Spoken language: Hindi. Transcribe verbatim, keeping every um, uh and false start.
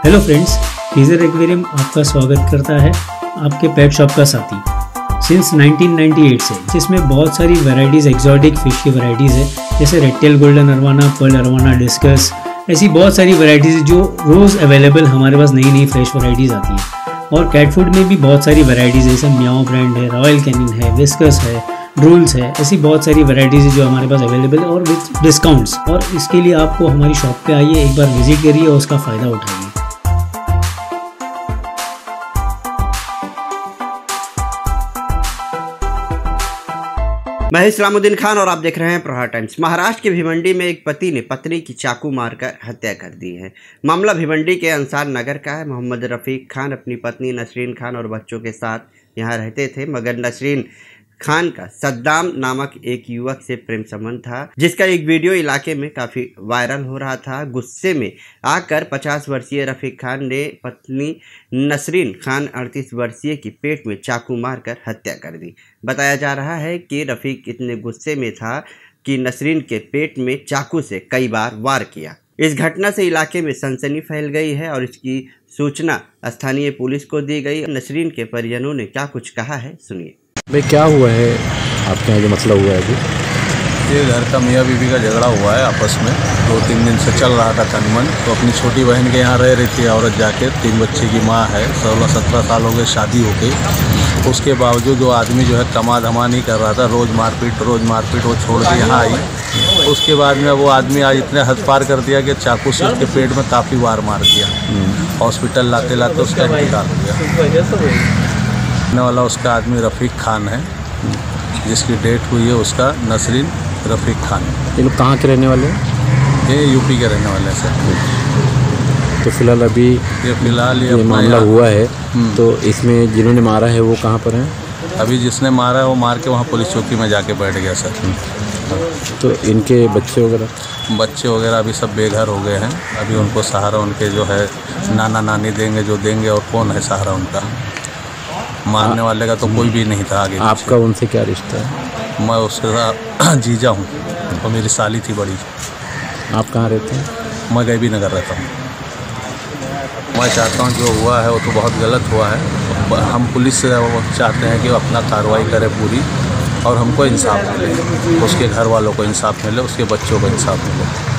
हेलो फ्रेंड्स, टीजर एक्वेरियम आपका स्वागत करता है आपके पेट शॉप का साथी सिंस नाइनटीन नाइंटी एट से, जिसमें बहुत सारी वैरायटीज़ एक्जॉटिक फिश की वैरायटीज़ है, जैसे red tail golden arowana, pearl arowana, discus, ऐसी बहुत सारी वैरायटीज़ जो रोज़ अवेलेबल हमारे पास नई नई फ्रेश वैरायटीज़ आती हैं। और कैट फूड में भी बहुत सारी वैरायटीज़ है, जैसे म्याओ ब्रांड है, रॉयल कैनिन है, विस्कस है, ड्रूल्स है, ऐसी बहुत सारी वैरायटीज़ जो हमारे पास अवेलेबल है और विद डिस्काउंट्स। और इसके लिए आपको हमारी शॉप पे आइए, एक बार विजिट करिए और उसका फ़ायदा उठाइए। मैं इस्लामुद्दीन खान और आप देख रहे हैं प्रहार टाइम्स। महाराष्ट्र की भिवंडी में एक पति ने पत्नी की चाकू मारकर हत्या कर दी है। मामला भिवंडी के अंसार नगर का है। मोहम्मद रफ़ीक खान अपनी पत्नी नसरीन खान और बच्चों के साथ यहाँ रहते थे, मगर नसरीन खान का सद्दाम नामक एक युवक से प्रेम संबंध था, जिसका एक वीडियो इलाके में काफ़ी वायरल हो रहा था। गुस्से में आकर पचास वर्षीय रफ़ीक खान ने पत्नी नसरीन खान अड़तीस वर्षीय की पेट में चाकू मारकर हत्या कर दी। बताया जा रहा है कि रफ़ीक इतने गुस्से में था कि नसरीन के पेट में चाकू से कई बार वार किया। इस घटना से इलाके में सनसनी फैल गई है और इसकी सूचना स्थानीय पुलिस को दी गई। नसरीन के परिजनों ने क्या कुछ कहा है, सुनिए। भाई क्या हुआ है आपके यहाँ, जो मसला हुआ है अभी? ये घर का मियाँ बीवी का झगड़ा हुआ है आपस में, दो तीन दिन से चल रहा था तनमन। तो अपनी छोटी बहन के यहाँ रह रही थी औरत जाके, तीन बच्चे की माँ है, सोलह सत्रह साल हो गए शादी हो गई। उसके बावजूद जो आदमी जो है कमा धमा नहीं कर रहा था, रोज़ मारपीट रोज़ मारपीट वो छोड़ के यहाँ आई। उसके बाद में वो आदमी आज इतने हद पार कर दिया कि चाकू से उसके पेट में काफ़ी वार मार दिया। हॉस्पिटल लाते लाते उसका इंतकाल हो गया। वाला उसका आदमी रफ़ीक खान है, जिसकी डेट हुई है उसका नसरीन रफ़ीक खान। ये लोग कहाँ के रहने वाले हैं? ये यूपी के रहने वाले हैं सर। तो फिलहाल अभी ये फिलहाल ये, ये मामला हुआ है, तो इसमें जिन्होंने मारा है वो कहाँ पर हैं? अभी जिसने मारा है वो मार के वहाँ पुलिस चौकी में जाके बैठ गया सर। तो इनके बच्चे वगैरह बच्चे वगैरह अभी सब बेघर हो गए हैं। अभी उनको सहारा उनके जो है नाना नानी देंगे, जो देंगे, और कौन है सहारा उनका? मारने वाले का तो कोई भी नहीं था आगे। आपका उनसे क्या रिश्ता है? मैं उसका जीजा हूँ और मेरी साली थी बड़ी। आप कहाँ रहते हैं? मैं गैबी नगर रहता हूँ। मैं चाहता हूँ जो हुआ है वो तो बहुत गलत हुआ है। हम पुलिस से चाहते हैं कि वो अपना कार्रवाई करे पूरी और हमको इंसाफ मिले, उसके घर वालों को इंसाफ मिले, उसके बच्चों को इंसाफ मिले।